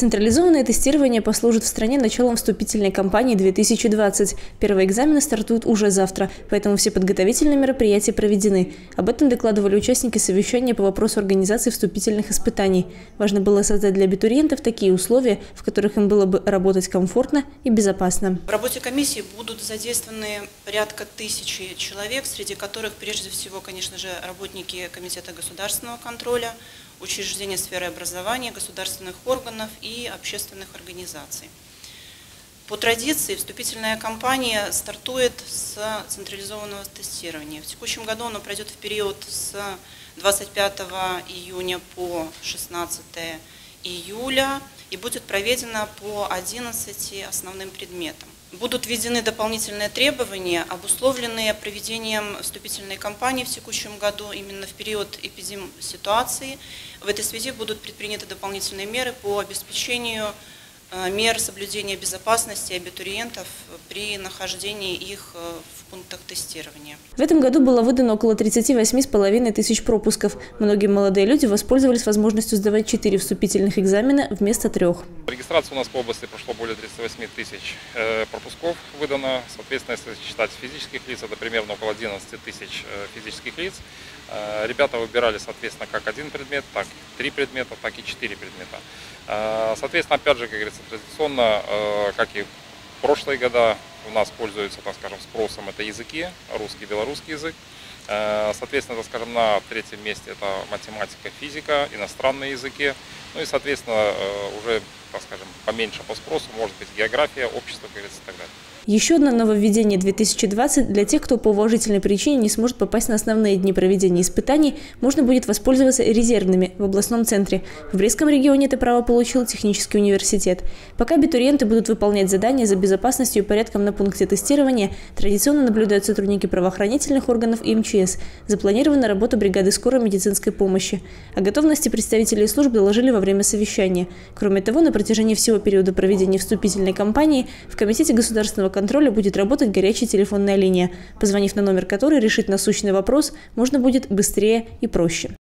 Централизованное тестирование послужит в стране началом вступительной кампании 2020. Первые экзамены стартуют уже завтра, поэтому все подготовительные мероприятия проведены. Об этом докладывали участники совещания по вопросу организации вступительных испытаний. Важно было создать для абитуриентов такие условия, в которых им было бы работать комфортно и безопасно. В работе комиссии будут задействованы порядка 1000 человек, среди которых прежде всего, конечно же, работники Комитета государственного контроля, учреждения сферы образования, государственных органов и общественных организаций. По традиции вступительная кампания стартует с централизованного тестирования. В текущем году оно пройдет в период с 25 июня по 16 июля и будет проведено по 11 основным предметам. Будут введены дополнительные требования, обусловленные проведением вступительной кампании в текущем году именно в период эпидемситуации. В этой связи будут предприняты дополнительные меры по обеспечению мер соблюдения безопасности абитуриентов при нахождении их в пунктах тестирования. В этом году было выдано около 38,5 тысяч пропусков. Многие молодые люди воспользовались возможностью сдавать 4 вступительных экзамена вместо 3. Регистрация у нас по области прошло более 38 тысяч пропусков выдано. Соответственно, если считать физических лиц, это примерно около 11 тысяч физических лиц. Ребята выбирали, соответственно, как один предмет, так 3 предмета, так и 4 предмета. Соответственно, опять же, как говорится, традиционно, как и в прошлые года, у нас пользуются, так скажем, спросом это языки, русский, белорусский язык. Соответственно, это, скажем, на 3-м месте это математика, физика, иностранные языки. Ну и, соответственно, уже, так скажем, поменьше по спросу может быть география, общество, как говорится, и так далее. Еще одно нововведение 2020 для тех, кто по уважительной причине не сможет попасть на основные дни проведения испытаний, можно будет воспользоваться резервными в областном центре. В Брестском регионе это право получил технический университет. Пока абитуриенты будут выполнять задания за безопасностью и порядком на пункте тестирования, традиционно наблюдают сотрудники правоохранительных органов и МЧС. Запланирована работа бригады скорой медицинской помощи. О готовности представителей служб доложили во время совещания. Кроме того, на протяжении всего периода проведения вступительной кампании в Комитете государственного контроля будет работать горячая телефонная линия. Позвонив на номер которой решить насущный вопрос можно будет быстрее и проще.